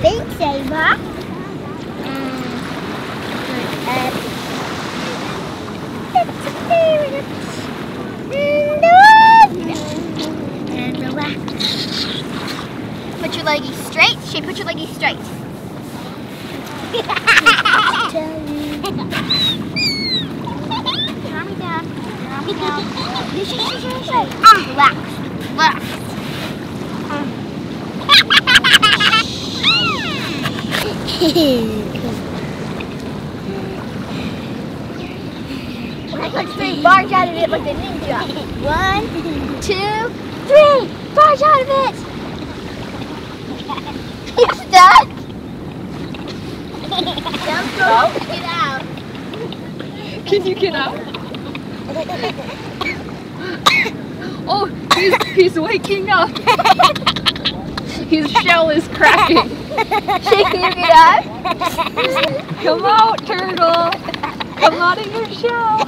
saver. And relax. Put your leggies straight. Shay, put your leggies straight. Arm me down. Arm me down. Shay. Relax. Relax. Let's three barge out of it like a ninja. 1, 2, 3. Barge out of it. You're stuck. Don't go. Get out. Can you get out? Oh, he's waking up. His shell is cracking. Shay, can you get out? Come out, turtle. Come out of your shell.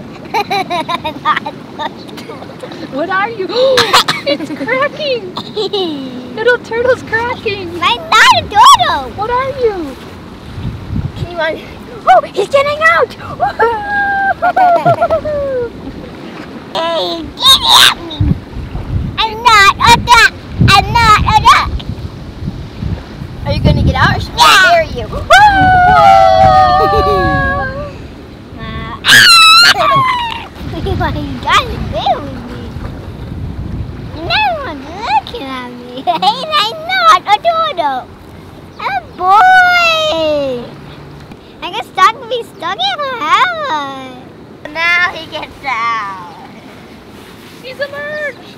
What are you? It's cracking. Little turtle's cracking. I'm not a turtle. What are you? Can you oh, he's getting out. Hey, get at me. I'm not a duck. I'm not a duck. Are you going to get out or should I bury you? Why you guys are there with me? No one's looking at me. I'm not a turtle. I'm a boy. I get stuck to be stuck in forever. Now he gets out. He's emerged.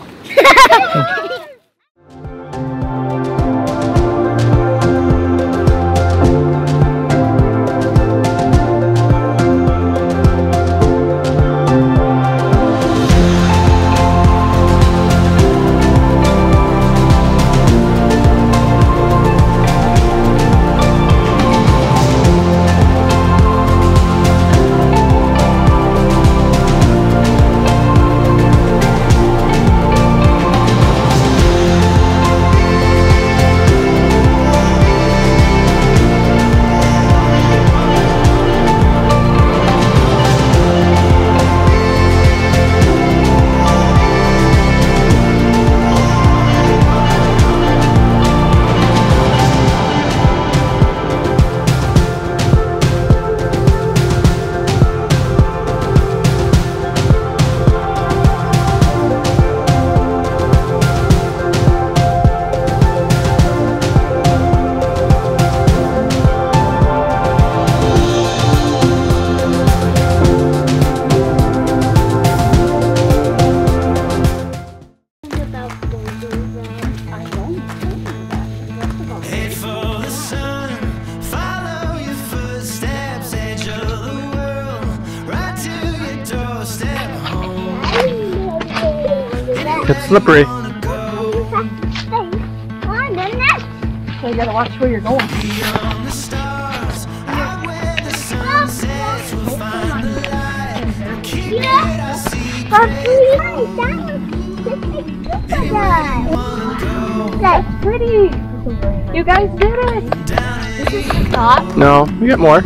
It's slippery. So you gotta watch where you're going. That's pretty. You guys did it. This is the top. No, we got more.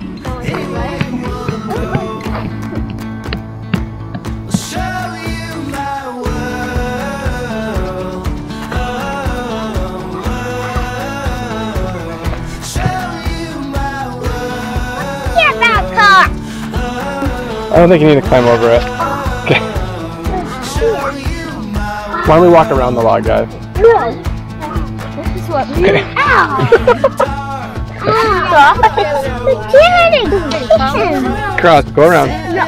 I don't think you need to climb over it. Okay. Why don't we walk around the log, guys? No. This is what we Okay. Cross, go around.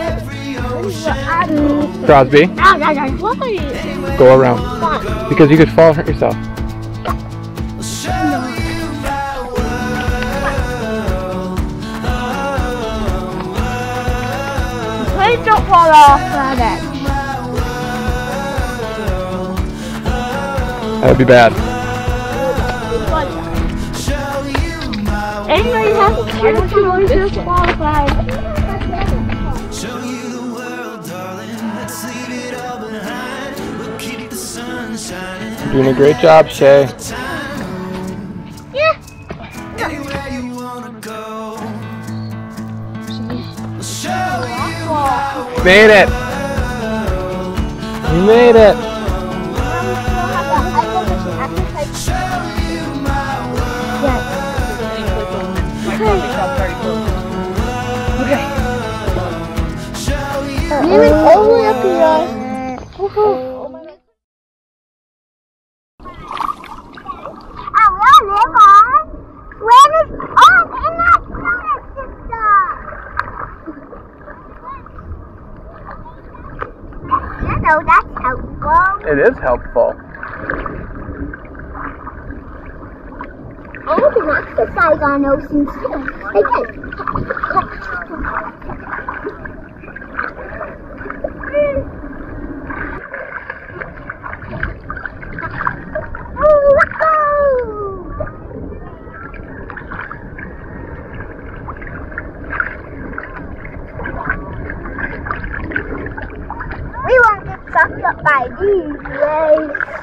Crosby, go around. Because you could fall and hurt yourself. Please don't fall off that edge. That would be bad. Anybody has a chance to really disqualified. Doing a great job, Shay. Yeah. Made it. You made it. All the way up here. So that's helpful. It is helpful. And you can exercise on oceans too. Again. We won't get sucked up by these.